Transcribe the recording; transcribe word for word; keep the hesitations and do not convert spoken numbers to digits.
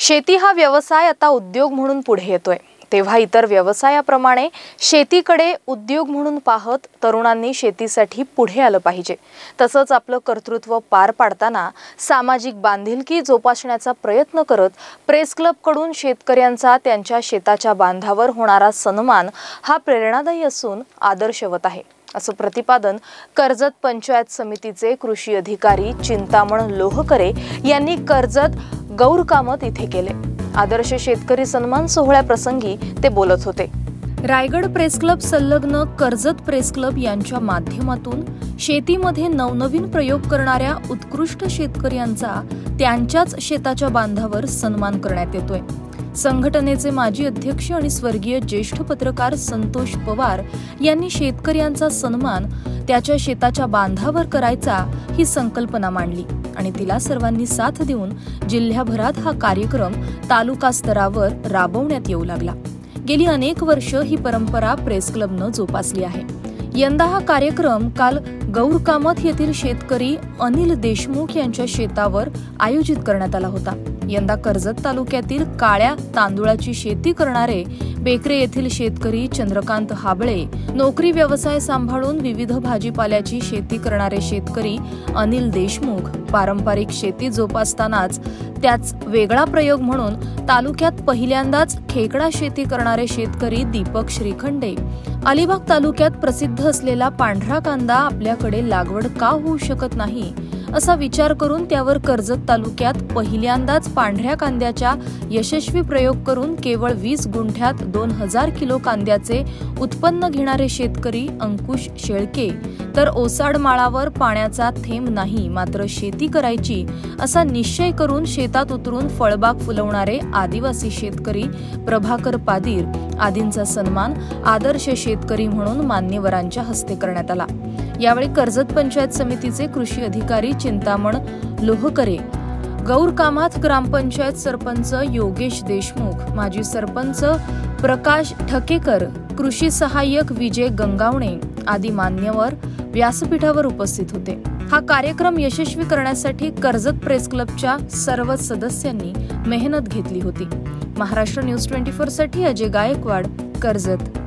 शेती हा व्यवसाय आता उद्योग म्हणून पुढे येतोय, तेव्हा इतर व्यवसायाप्रमाणे शेतीकडे उद्योग म्हणून पाहत तरुणांनी शेतीसाठी पुढे आलं पाहिजे। तसंच आपलं कर्तृत्व पार पाडताना सामाजिक बांधिलकी जोपासण्याचा प्रयत्न करत प्रेस क्लब कडून शेतकऱ्यांचा त्यांच्या शेताच्या बांधावर होणारा सन्मान हा प्रेरणादायी असून आदर्शवत आहे, असं प्रतिपादन कर्जत पंचायत समितीचे कृषी अधिकारी चिंतामण लोहकरे यांनी कर्जत गौरकामत इथे केले। आदर्श शेतकरी सन्मान सोहळ्याप्रसंगी ते बोलत होते। रायगड प्रेस क्लब संलग्न कर्जत प्रेस क्लब यांच्या माध्यमातून शेतीमध्ये नवनवीन प्रयोग करणाऱ्या उत्कृष्ट शेतकऱ्यांचा त्यांच्याच शेताच्या बांधावर सन्मान करण्यात येतोय। संघटनेचे माजी अध्यक्ष आणि स्वर्गीय ज्येष्ठ पत्रकार संतोष पवार यांनी शेतकऱ्यांचा सन्मान त्याच्या शेताच्या बांधावर करायचा ही संकल्पना मांडली आणि तिला सर्वांनी साथ देऊन जिल्ह्याभरात हा कार्यक्रम तालुका स्तरावर राबवण्यात येऊ लागला। गेली अनेक वर्ष ही परंपरा प्रेस क्लबनं जोपासली आहे। यंदा हा कार्यक्रम काल गौरकामत येथील शेतकरी अनिल देशमुख यांच्या शेतावर आयोजित करण्यात आला होता। यंदा कर्जत तालुक्यातील काळ्या तांदूळाची शेती करणारे बेकरे येथील शेतकरी चंद्रकांत हाबळे, नोकरी व्यवसाय सांभाळून विविध भाजीपाल्याची शेती करणारे शेतकरी अनिल देशमुख, पारंपरिक शेती जोपासतानाच त्याच वेगळा प्रयोग म्हणून तालुक्यात पहिल्यांदाच खेकडा शेती करणारे शेतकरी दीपक श्रीखंडे, अलिबाग तालुक्यात प्रसिद्ध असलेला पांढरा कांदा आपल्याकडे लागवड का होऊ शकत नाही असा विचार करून त्यावर कर्जत तालुक्यात पहिल्यांदाच पांढऱ्या कांद्याच्या यशस्वी प्रयोग करून केवळ वीस गुंठ्यात दोन हजार किलो कांद्याचे उत्पन्न घेणारे शेतकरी अंकुश शेळके, तर ओसाड माळावर पाण्याचा थेंब नाही मात्र शेती करायची असा निश्चय करून शेतात उतरून फळबाग फुलवणारे आदिवासी शेतकरी प्रभाकर पादीर आदींचा सन्मान आदर्श शेतकरी म्हणून मान्यवरांच्या हस्ते करण्यात आला। यावेळी कर्जत पंचायत समितीचे कृषी अधिकारी चिंतामण लोहकरे, गौरकामात ग्रामपंचायत सरपंच योगेश देशमुख, माजी सरपंच प्रकाश ठकेकर, कृषी सहाय्यक विजय गंगावणे आदी मान्यवर व्यासपीठावर उपस्थित होते। हा कार्यक्रम यशस्वी करण्यासाठी कर्जत प्रेस क्लबच्या सर्व सदस्यांनी मेहनत घेतली होती। महाराष्ट्र न्यूज चोवीस साठी अजय गायकवाड, कर्जत।